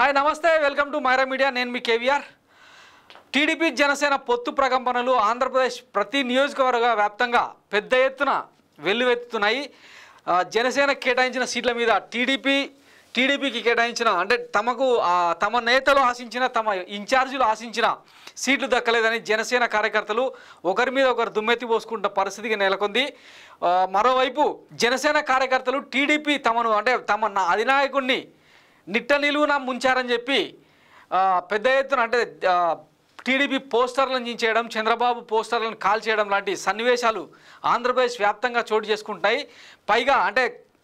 Hi నమస్తే welcome to Myra Media నేను మీ కేవీఆర్ టీడీపీ జనసేన పొత్తు ప్రకంపనలు ఆంధ్రప్రదేశ్ ప్రతి నియోజకవర్గ వ్యాప్తంగా పెద్ద ఎత్తున వెల్లువెత్తుతున్నాయి జనసేన కేటాయించిన సీట్ల మీద టీడీపీకి కేటాయించిన అంటే తమ నేతలు ఆశించిన తమ ఇన్ఛార్జీలు ఆశించిన సీట్లు దక్కలేదని జనసేన కార్యకర్తలు ఒకరి మీద ఒకరు దుమ్మెత్తి పోసుకుంటున్న పరిస్థితికి నెలకొంది మరోవైపు జనసేన కార్యకర్తలు టీడీపీ తమ అధినాయకుడిని నిట్ట నిలువున ముంచారని చెప్పి పెద్ద ఎత్తున అంటే టీడీపీ పోస్టర్లను చించేయడం చంద్రబాబు పోస్టర్లను కాల్ చేయడం లాంటి సన్నివేశాలు ఆంధ్రప్రదేశ్ వ్యాప్తంగా చోటు చేసుకుంటాయి పైగా అంటే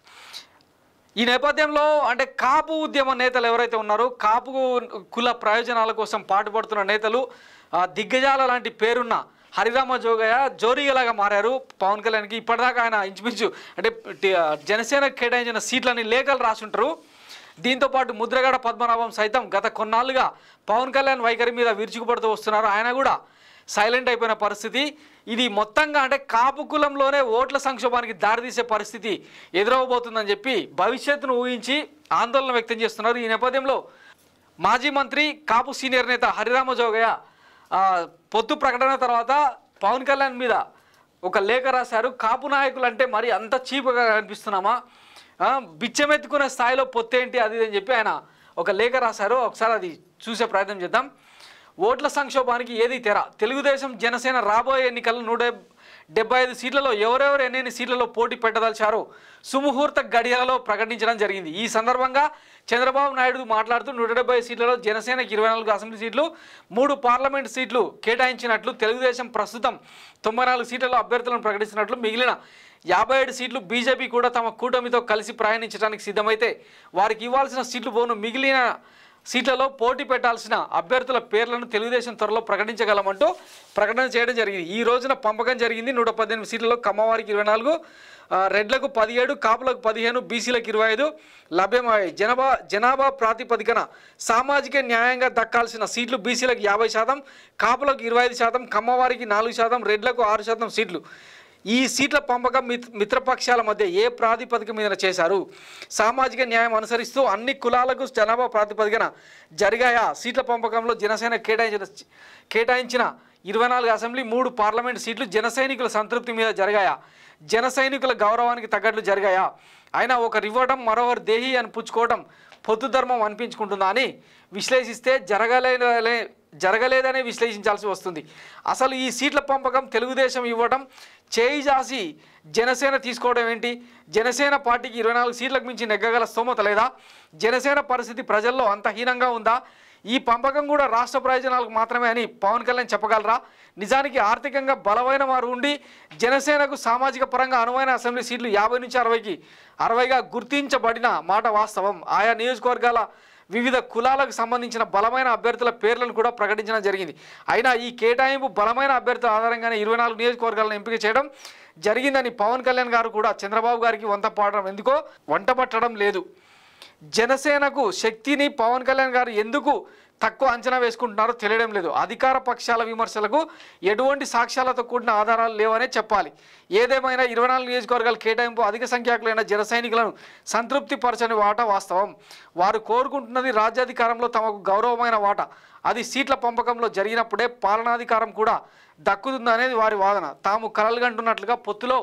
ఈ నేపథ్యంలో అంటే కాపు ఉద్యమ నేతలు ఎవరైతే ఉన్నారో కాపు కుల ప్రయోజనాల కోసం పాటుపడుతున్న నేతలు దిగ్గజాల లాంటి పేరున్న హరిరామ జోరీగలాగా మారారు పవన్ కళ్యాణ్కి ఇప్పటిదాకా ఆయన ఇంచుమించు అంటే జనసేన కేటాయించిన సీట్లని లేఖలు రాసుంటారు దీంతో పాటు ముద్రగడ పద్మనాభం సైతం గత కొన్నాళ్ళుగా పవన్ కళ్యాణ్ వైఖరి మీద విరుచుకుపడుతూ వస్తున్నారు ఆయన కూడా సైలెంట్ అయిపోయిన పరిస్థితి ఇది మొత్తంగా అంటే కాపు కులంలోనే ఓట్ల సంక్షోభానికి దారితీసే పరిస్థితి ఎదురవబోతుందని చెప్పి భవిష్యత్తును ఊహించి ఆందోళన వ్యక్తం చేస్తున్నారు ఈ నేపథ్యంలో మాజీ మంత్రి కాపు సీనియర్ నేత హరిరామ జోగయ్య పొత్తు ప్రకటన తర్వాత పవన్ కళ్యాణ్ మీద ఒక లేఖ రాశారు కాపు నాయకులు అంటే మరి అంత చీప్గా కనిపిస్తున్నామా బిచ్చమెత్తుకునే స్థాయిలో పొత్తేంటి అది అని చెప్పి ఆయన ఒక లేఖ రాశారు ఒకసారి అది చూసే ప్రయత్నం చేద్దాం ఓట్ల సంక్షోభానికి ఏది తెర తెలుగుదేశం జనసేన రాబోయే ఎన్నికల్లో 175 సీట్లలో ఎవరెవరు ఎన్ని సీట్లలో పోటీ పెట్టదలిచారో సుముహూర్త గడియలలో ప్రకటించడం జరిగింది ఈ సందర్భంగా చంద్రబాబు నాయుడు మాట్లాడుతూ 170 సీట్లలో జనసేనకి 24 అసెంబ్లీ సీట్లు 3 పార్లమెంట్ సీట్లు కేటాయించినట్లు తెలుగుదేశం ప్రస్తుతం 94 సీట్లలో అభ్యర్థులను ప్రకటిస్తున్నట్లు మిగిలిన 57 సీట్లు బీజేపీ కూడా తమ కూటమితో కలిసి ప్రయాణించడానికి సిద్ధమైతే వారికి ఇవ్వాల్సిన సీట్లు పోను మిగిలిన సీట్లలో పోటీ పెట్టాల్సిన అభ్యర్థుల పేర్లను తెలుగుదేశం త్వరలో ప్రకటించగలమంటూ ప్రకటన చేయడం జరిగింది ఈ రోజున పంపకం జరిగింది 118 సీట్లలో కమ్మవారికి 24 రెడ్లకు 17 కాపులకు 15 బీసీలకు 25 లభ్యమయ్యాయి జనాభా ప్రాతిపదికన సామాజిక న్యాయంగా దక్కాల్సిన సీట్లు బీసీలకు 50%, కాపులకు 25%, కమ్మవారికి 4%, రెడ్లకు 6% సీట్లు ఈ సీట్ల పంపకం మిత్రపక్షాల మధ్య ఏ ప్రాతిపదిక మీద చేశారు సామాజిక న్యాయం అనుసరిస్తూ అన్ని కులాలకు జనాభా ప్రాతిపదికన జరిగాయా సీట్ల పంపకంలో జనసేన కేటాయించిన 24 అసెంబ్లీ 3 పార్లమెంట్ సీట్లు జన సైనికుల సంతృప్తి మీద జరిగాయా జన సైనికుల గౌరవానికి తగ్గట్లు జరిగాయా అయినా ఒకరు ఇవ్వడం మరొకరు దేహి అని పుచ్చుకోవడం పొత్తు ధర్మం అనిపించుకుంటుందా అని విశ్లేషిస్తే జరగలేదనే విశ్లేషించాల్సి వస్తుంది అసలు ఈ సీట్ల పంపకం తెలుగుదేశం ఇవ్వడం చేయి జాసి జనసేన తీసుకోవడం ఏంటి జనసేన పార్టీకి 24 సీట్లకు మించి నెగ్గగల స్తోమత లేదా జనసేన పరిస్థితి ప్రజల్లో అంత హీనంగా ఉందా ఈ పంపకం కూడా రాష్ట్ర ప్రయోజనాలకు మాత్రమే అని పవన్ కళ్యాణ్ చెప్పగలరా నిజానికి ఆర్థికంగా బలమైన వారు ఉండి జనసేనకు సామాజిక పరంగా అనువైన అసెంబ్లీ సీట్లు 50 నుంచి 60గా గుర్తించబడిన మాట వాస్తవం ఆయా నియోజకవర్గాల వివిధ కులాలకు సంబంధించిన బలమైన అభ్యర్థుల పేర్లను కూడా ప్రకటించడం జరిగింది అయినా ఈ కేటాయింపు బలమైన అభ్యర్థుల ఆధారంగానే 24 నియోజకవర్గాలను ఎంపిక చేయడం జరిగిందని పవన్ కళ్యాణ్ గారు కూడా చంద్రబాబు గారికి వంట పట్టడం లేదు జనసేనకు శక్తిని పవన్ కళ్యాణ్ గారు ఎందుకు తక్కువ అంచనా వేసుకుంటున్నారో తెలియడం లేదు అధికార పక్షాల విమర్శలకు ఎటువంటి సాక్ష్యాలతో కూడిన ఆధారాలు లేవనే చెప్పాలి ఏదేమైనా 24 నియోజకవర్గాల కేటాయింపు అధిక సంఖ్యాకులైన జన సైనికులను సంతృప్తి పరచని వాటా వాస్తవం వారు కోరుకుంటున్నది రాజ్యాధికారంలో తమకు గౌరవమైన వాటా అది సీట్ల పంపకంలో జరిగినప్పుడే పాలనాధికారం కూడా దక్కుతుందనేది వారి వాదన తాము కలలుగంటున్నట్లుగా పొత్తులో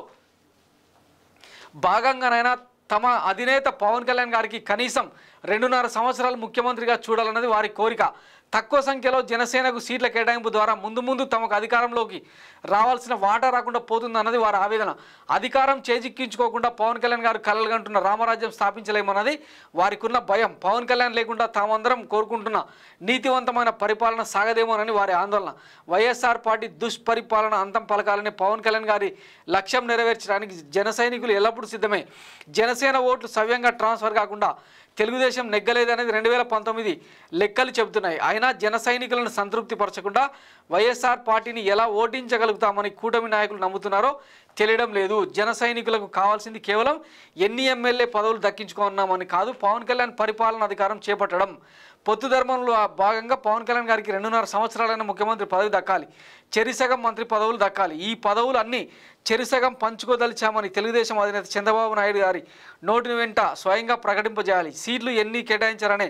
భాగంగానైనా తమ అధినేత పవన్ కళ్యాణ్ గారికి కనీసం 2.5 సంవత్సరాలు ముఖ్యమంత్రిగా చూడాలన్నది వారి కోరిక తక్కువ సంఖ్యలో జనసేనకు సీట్ల కేటాయింపు ద్వారా ముందు తమకు అధికారంలోకి రావాల్సిన వాటా రాకుండా పోతుందన్నది వారి ఆవేదన అధికారం చేజిక్కించుకోకుండా పవన్ కళ్యాణ్ గారు కలలుగంటున్న రామరాజ్యం స్థాపించలేమన్నది వారికి ఉన్న భయం పవన్ కళ్యాణ్ లేకుండా తామందరం కోరుకుంటున్న నీతివంతమైన పరిపాలన సాగదేమోనని వారి ఆందోళన వైఎస్ఆర్ పార్టీ దుష్పరిపాలన అంతం పలకాలని పవన్ కళ్యాణ్ గారి లక్ష్యం నెరవేర్చడానికి జన సైనికులు ఎల్లప్పుడూ సిద్ధమే జనసేన ఓట్లు సవ్యంగా ట్రాన్స్ఫర్ కాకుండా తెలుగుదేశం నెగ్గలేదనేది 2019 లెక్కలు చెబుతున్నాయి అయినా జన సైనికులను సంతృప్తి పరచకుండా వైఎస్ఆర్ పార్టీని ఎలా ఓటించగలుగుతామని కూటమి నాయకులు నమ్ముతున్నారో తెలియడం లేదు జన సైనికులకు కావాల్సింది కేవలం ఎన్ని ఎమ్మెల్యే పదవులు దక్కించుకున్నామని కాదు పవన్ కళ్యాణ్ పరిపాలన అధికారం చేపట్టడం పొత్తు ధర్మంలో భాగంగా పవన్ కళ్యాణ్ గారికి 2.5 సంవత్సరాలైన ముఖ్యమంత్రి పదవి దక్కాలి చెరిసగం మంత్రి పదవులు దక్కాలి ఈ పదవులు అన్ని చెరిసగం పంచుకోదలిచామని తెలుగుదేశం అధినేత చంద్రబాబు నాయుడు గారి నోటిని వెంట స్వయంగా ప్రకటింపజేయాలి సీట్లు ఎన్ని కేటాయించారనే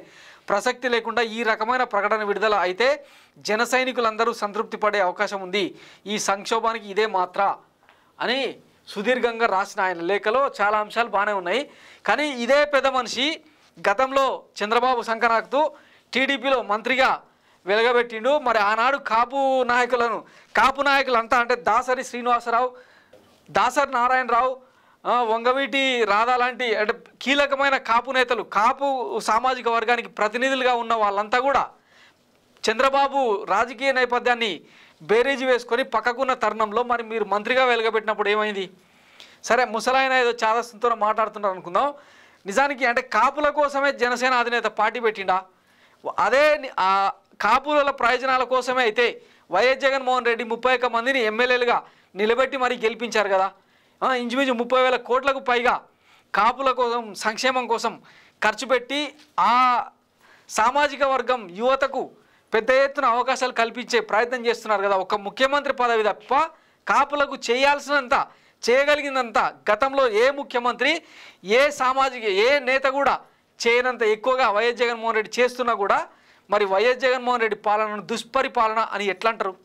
ప్రసక్తి లేకుండా ఈ రకమైన ప్రకటన విడుదల అయితే జన సైనికులందరూ సంతృప్తి పడే అవకాశం ఉంది. ఈ సంక్షోభానికి ఇదే మాత్ర అని సుదీర్ఘంగా రాసిన ఆయన లేఖలో చాలా అంశాలు బాగానే ఉన్నాయి. కానీ ఇదే పెద్ద మనిషి గతంలో చంద్రబాబు సంకనాకుతూ టీడీపీలో మంత్రిగా వెలగబెట్టిండు. మరి ఆనాడు కాపు నాయకులంతా అంటే దాసరి శ్రీనివాసరావు, దాసరి నారాయణరావు, వంగవీటి రాధా లాంటి అంటే కీలకమైన కాపు నేతలు, కాపు సామాజిక వర్గానికి ప్రతినిధులుగా ఉన్న వాళ్ళంతా కూడా చంద్రబాబు రాజకీయ నేపథ్యాన్ని బేరీజు వేసుకొని పక్కకున్న తరుణంలో మరి మీరు మంత్రిగా వెలగబెట్టినప్పుడు ఏమైంది? సరే, ముసలాయన ఏదో చాదస్తంతో మాట్లాడుతున్నారు అనుకుందాం. నిజానికి అంటే కాపుల కోసమే జనసేన అధినేత పార్టీ పెట్టిండా? అదే కాపుల ప్రయోజనాల కోసమే అయితే వైఎస్ జగన్మోహన్ రెడ్డి 31 మందిని ఎమ్మెల్యేలుగా నిలబెట్టి మరీ గెలిపించారు కదా. ఇంచుమించు 30,000 కోట్లకు పైగా కాపుల కోసం, సంక్షేమం కోసం ఖర్చు పెట్టి ఆ సామాజిక వర్గం యువతకు పెద్ద ఎత్తున అవకాశాలు కల్పించే ప్రయత్నం చేస్తున్నారు కదా. ఒక ముఖ్యమంత్రి పదవి తప్ప కాపులకు చేయాల్సినంత, చేయగలిగినంత గతంలో ఏ ముఖ్యమంత్రి, ఏ నేత కూడా చేయనంత ఎక్కువగా వైఎస్ జగన్మోహన్ రెడ్డి చేస్తున్నా కూడా మరి వైఎస్ జగన్మోహన్ రెడ్డి పాలనను దుష్పరిపాలన అని ఎట్లా అంటారు?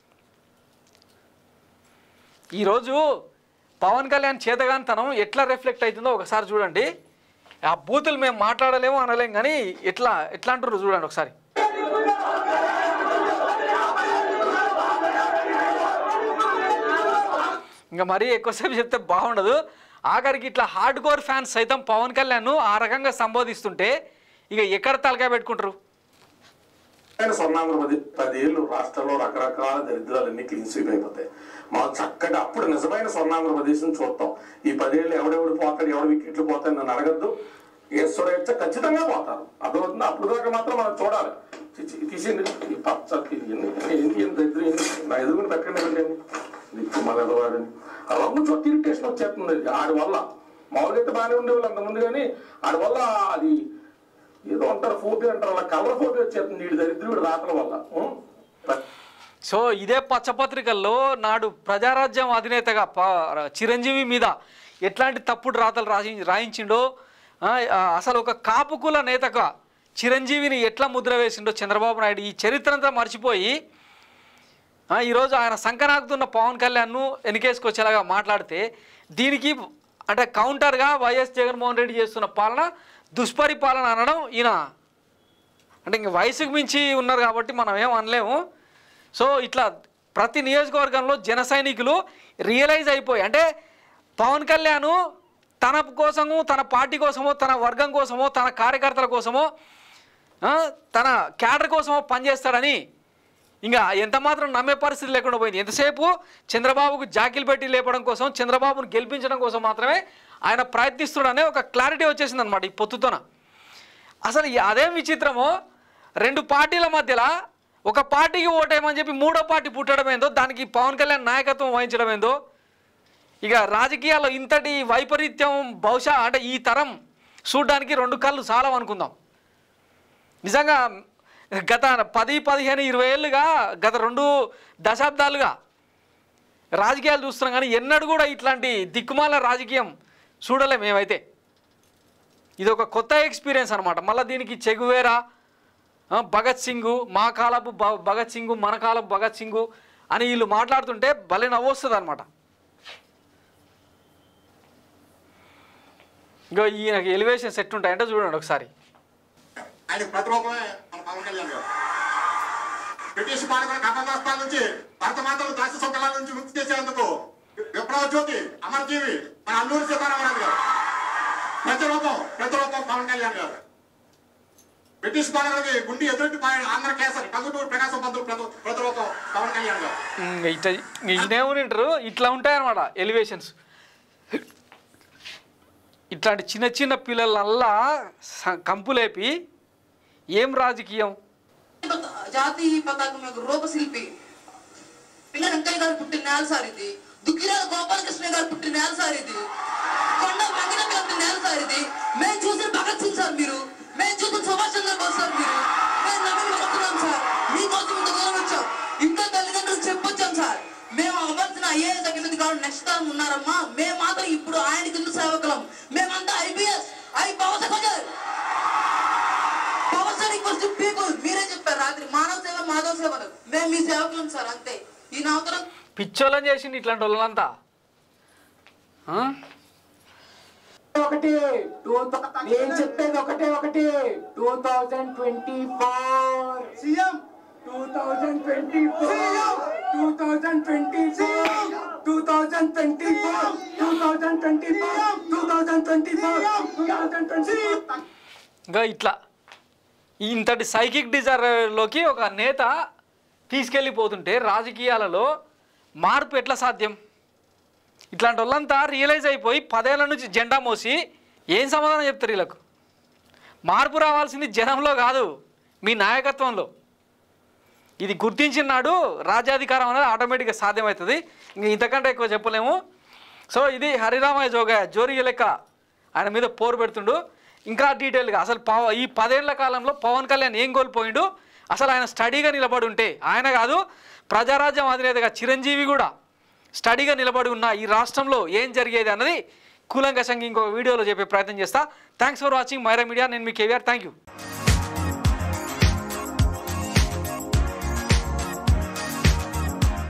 ఈరోజు పవన్ కళ్యాణ్ చేతగానితనం ఎట్లా రిఫ్లెక్ట్ అవుతుందో ఒకసారి చూడండి. ఆ బూతులు మేము మాట్లాడలేము అనలేం, కానీ ఎట్లా అంటారు చూడండి ఒకసారి. ఇంకా మరీ ఎక్కువసేపు చెప్తే బాగుండదు. ఆఖరికి ఇట్లా హార్డ్ కోర్ ఫ్యాన్స్ సైతం పవన్ కళ్యాణ్ను ఆ రకంగా సంబోధిస్తుంటే ఇక ఎక్కడ తలకాయ పెట్టుకుంటారు? స్వర్ణాంధ్రప్రదేశ్ 10 ఏళ్ళు రాష్ట్రంలో రకరకాల దరిద్రాలన్నీ క్లీన్ స్వీప్ అయిపోతాయి. మనం చక్కగా అప్పుడు నిజమైన స్వర్ణాంధ్రప్రదేశ్ ని చూస్తాం. ఈ 10 ఏళ్ళు ఎవడెవడు పోతాడు, ఎవడు వికెట్లు పోతాడు నన్ను అడగద్దు. ఈశ్వరేచ్ఛ ఖచ్చితంగా పోతారు, అర్థమవుతుంది. అప్పుడు దాకా మాత్రం మనం చూడాలి. తీసింది ఈ పచ్చ దరిద్రం నా ఎదుగుని పెట్టండి వెళ్ళండి మగవాడని అలా చోట ఇరిటేషన్ వచ్చేస్తుంది ఆడి వల్ల. మామూలుగా అయితే బాగానే ఉండేవాళ్ళు అంతకుముందు, కానీ ఆడి వల్ల అది ఏదో అంటారు ఫోబియా అంటారు, అలా కలర్ ఫోబియా వచ్చేస్తుంది వీడి దరిద్రుడి రాతల వల్ల. సో ఇదే పచ్చపత్రికల్లో నాడు ప్రజారాజ్యం అధినేతగా చిరంజీవి మీద ఎట్లాంటి తప్పుడు రాతలు రాయించిండో, అసలు ఒక కాపుకుల నేతగా చిరంజీవిని ఎట్లా ముద్ర వేసిండో చంద్రబాబు నాయుడు ఈ చరిత్ర అంతా మర్చిపోయి ఈరోజు ఆయన సంకనాకుతున్న పవన్ కళ్యాణ్ను వెనకేసుకొచ్చేలాగా మాట్లాడితే దీనికి అంటే కౌంటర్గా వైఎస్ జగన్మోహన్ రెడ్డి చేస్తున్న పాలన దుష్పరిపాలన అనడం ఈయన అంటే ఇంక వయసుకు మించి ఉన్నారు కాబట్టి మనం ఏం అనలేము. సో ఇట్లా ప్రతి నియోజకవర్గంలో జన సైనికులు రియలైజ్ అయిపోయి అంటే పవన్ కళ్యాణ్ తన కోసమో, తన పార్టీ కోసమో, తన వర్గం కోసమో, తన కార్యకర్తల కోసమో, తన క్యాడర్ కోసమో పనిచేస్తాడని ఇంకా ఎంత మాత్రం నమ్మే పరిస్థితి లేకుండా పోయింది. ఎంతసేపు చంద్రబాబుకు జాకిలు పెట్టి లేపడం కోసం, చంద్రబాబును గెలిపించడం కోసం మాత్రమే ఆయన ప్రయత్నిస్తున్నాడనే ఒక క్లారిటీ వచ్చేసింది అనమాట ఈ పొత్తుతోన. అసలు అదేం విచిత్రమో, 2 పార్టీల మధ్యలో ఒక పార్టీకి ఓటేయమని చెప్పి 3వ పార్టీ పుట్టడం ఏందో, దానికి పవన్ కళ్యాణ్ నాయకత్వం వహించడం ఏందో, ఇక రాజకీయాల్లో ఇంతటి వైపరీత్యం బహుశా అంటే ఈ తరం చూడడానికి 2 కళ్ళు చాలా అనుకుందాం. నిజంగా గత 10, 15, 20 ఏళ్ళుగా గత 2 దశాబ్దాలుగా రాజకీయాలు చూస్తున్నాం, కానీ ఎన్నడూ కూడా ఇట్లాంటి దిక్కుమాల రాజకీయం చూడలేం మేమైతే. ఇది ఒక కొత్త ఎక్స్పీరియన్స్ అనమాట. మళ్ళీ దీనికి చెగువేరా, భగత్ సింగ్, మా కాలపు భగత్ సింగ్, మన కాలపు భగత్ సింగ్ అని వీళ్ళు మాట్లాడుతుంటే భలే నవ్వొస్తుంది అనమాట. ఇంకా ఈయనకి ఎలివేషన్స్ ఎట్టుంటాయంటే చూడండి ఒకసారి. ఆయన ప్రతిరూపమే మన పవన్ కళ్యాణ్ గారు. బ్రిటిష్ పాలకుల కథాస్థాల నుంచి భరతమాతలు దాస్య సౌకర్యాల నుంచి ముక్తి చేసేందుకు విప్లవ జ్యోతి అమరజీవి మన అల్లూరి సీతారామరాజు గారు. ప్రతిరూపం పవన్ కళ్యాణ్ గారు. బ్రిటిష్ పాలకులకి గుండి ఎదుటి ఆంధ్ర కేసరి కంగుటూరు ప్రకాశం పంతులు ప్రతిరూపం పవన్ కళ్యాణ్ గారు. ఇట్లా ఇట్లా ఉంటాయన్నమాట ఎలివేషన్స్. ఇట్లాంటి చిన్న చిన్న పిల్లలల్లా కంపులేపి ఏం రాజకీయం. జాతీయ పతాకం యొక్క రూపశిల్పి పిల్ల వెంకయ్య గారు పుట్టిన నేల సార్ ఇది. దుగ్గిరాల గోపాలకృష్ణ గారు పుట్టిన నేల సార్ ఇది. కొండ వెంకట గారి నేల సార్ ఇది. మేము చూసిన భగత్ సింగ్ సార్ మీరు, మేము చూసిన సుభాష్ చంద్రబోస్ సార్ మీరు. మేము నవ్వులు వస్తున్నాం సార్, మీకోసం ఇంత దూరం వచ్చాం. ఇంట్లో తల్లిదండ్రులు చెప్పొచ్చాం సార్, మేము అవ్వాల్సిన ఐఏఎస్ అగ్నిది కాదు నెక్స్ట్ టైం ఉన్నారమ్మా, మేము మాత్రం ఇప్పుడు ఆయన కింద సేవకులం, మేమంతా IPS పవర్ సేవలు, మేము మీ సేవకులం సార్, అంతే. ఈ నవతరం పిచ్చోళ్ళని చేసింది ఇట్లాంటి వాళ్ళంతా. ఒకటి నేను చెప్పేది ఒకటే 2024 సీఎం 2024 ఇంకా ఇట్లా ఇంతటి సైకిక్ డిజార్లోకి ఒక నేత తీసుకెళ్ళిపోతుంటే రాజకీయాలలో మార్పు ఎట్లా సాధ్యం? ఇట్లాంటి వాళ్ళంతా రియలైజ్ అయిపోయి 10 ఏళ్ల నుంచి జెండా మోసి ఏం సమాధానం చెప్తారు వీళ్ళకు? మార్పు రావాల్సింది జనంలో కాదు, మీ నాయకత్వంలో. ఇది గుర్తించిన నాడు రాజ్యాధికారం అనేది ఆటోమేటిక్గా సాధ్యమవుతుంది. ఇంక ఇంతకంటే ఎక్కువ చెప్పలేము. సో ఇది హరిరామయ్య జోగి లెక్క ఆయన మీద పోరు పెడుతుండు. ఇంకా డీటెయిల్గా అసలు ఈ 10 ఏళ్ల కాలంలో పవన్ కళ్యాణ్ ఏం కోల్పోయిండు, అసలు ఆయన స్టడీగా నిలబడి ఉంటే, ఆయన కాదు ప్రజారాజ్యం అధినేతగా చిరంజీవి కూడా స్టడీగా నిలబడి ఉన్న ఈ రాష్ట్రంలో ఏం జరిగేది అన్నది కూలంకషంగా ఇంకో వీడియోలో చెప్పే ప్రయత్నం చేస్తా. Thanks for watching Myra Media. నేను మీ కేవీఆర్. Thank you.